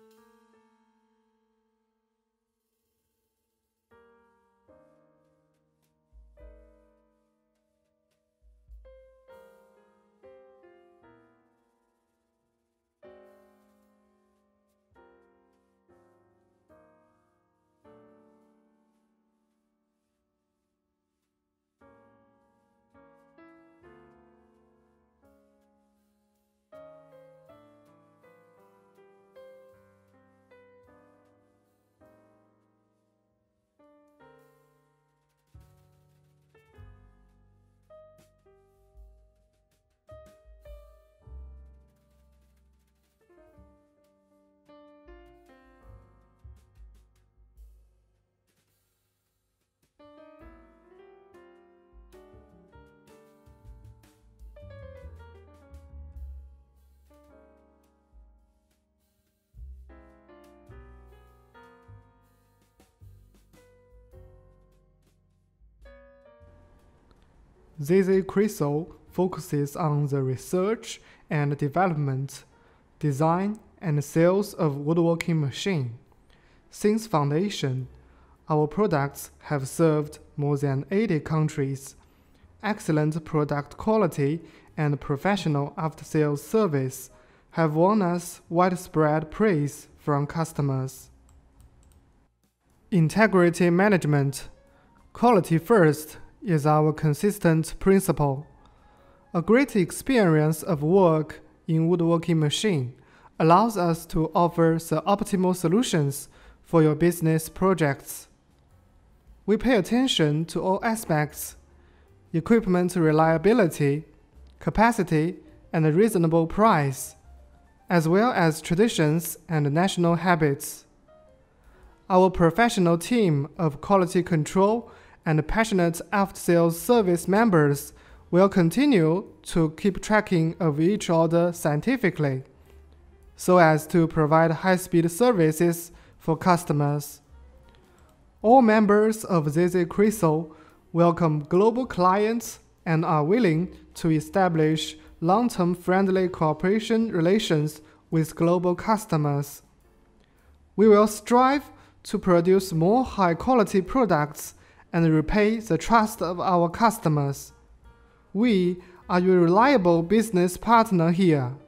ZZ Crystal focuses on the research and development, design, and sales of woodworking machines. Since foundation, our products have served more than 80 countries. Excellent product quality and professional after-sales service have won us widespread praise from customers. Integrity management. Quality first is our consistent principle. A great experience of work in woodworking machine allows us to offer the optimal solutions for your business projects. We pay attention to all aspects: equipment reliability, capacity, and a reasonable price, as well as traditions and national habits. Our professional team of quality control and passionate after-sales service members will continue to keep tracking of each order scientifically, so as to provide high-speed services for customers. All members of ZZ Crystal welcome global clients and are willing to establish long-term friendly cooperation relations with global customers. We will strive to produce more high-quality products and repay the trust of our customers. We are your reliable business partner here.